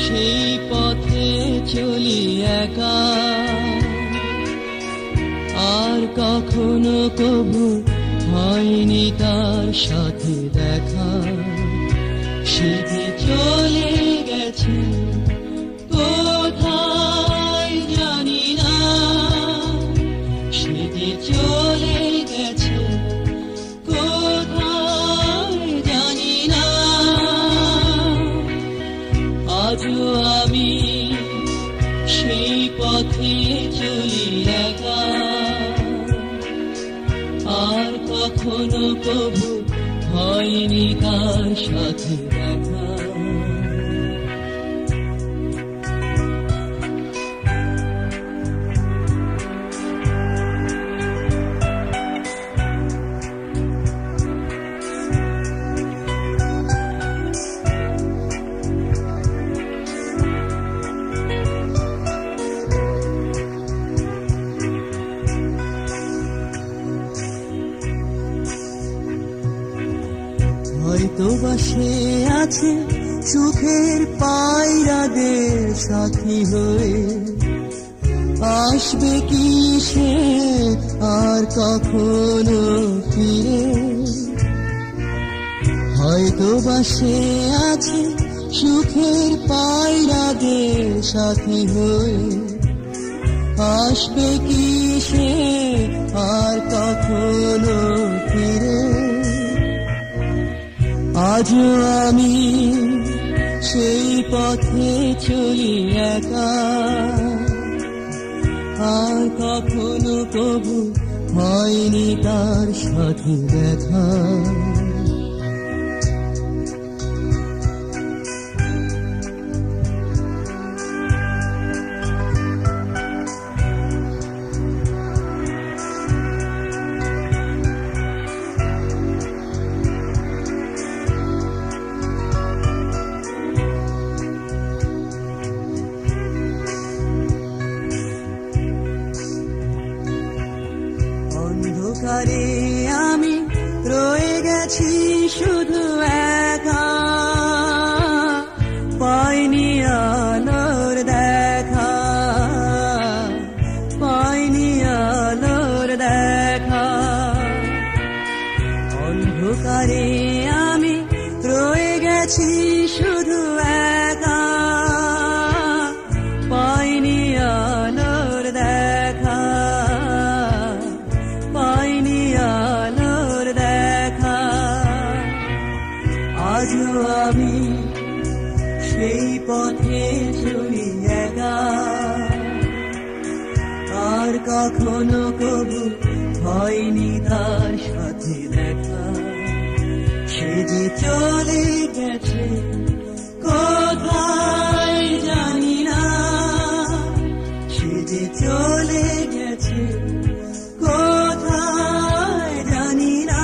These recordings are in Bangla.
সেই পথে চলি একা, আর কখনো কবু হয়নি তার সাথে দেখা। সে যে চলে গেছে কোথায় জানি না, সে যে চলে গেছে কোথায় জানি না। আজও আমি সেই পথে চলি একা, আর কখনো কবু হয়নি তার সাথে দেখা। হয়তো বা সে আছে সুখের পায়রাদের সাথী হয়ে, আসবে কি সে আর কখনো ফিরে। হয়তো বা সে আছে সুখের পায়রাদের সাথী হয়ে, আসবে কি সে আর কখনো ফিরে। আজও আমি সেই পথে চলি একা, আর কখনো কবু হয়নি তার সাথে দেখা। অন্ধকারে আমি রয়ে গেছি শুধু একা, পাইনি আলোর দেখা, পাইনি আলোর দেখা। অন্ধকারে আমি রয়ে গেছি শুধু একা, পাইনি আলোর দেখা, পাইনি আলোর দেখা। আজও আমি সেই পথে চলি একা, আর কখনো কবু হয়নি তার সাথে দেখা। সে যে চলে গেছে কোথায় জানি না, সে যে চলে গেছে কোথায় জানি না।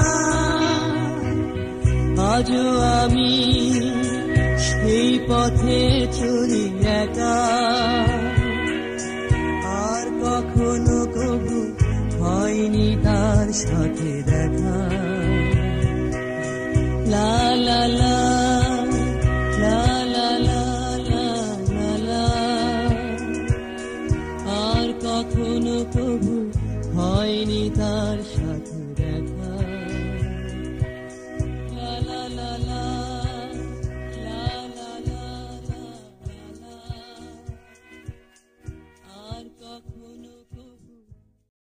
আজও আমি সেই পথে চলি একা, আর কখনো কবু হয়নি তার সাথে দেখা। লা লা লা লা লা লা লা লা, আর কখনো কবু হয়নি তার সাথে।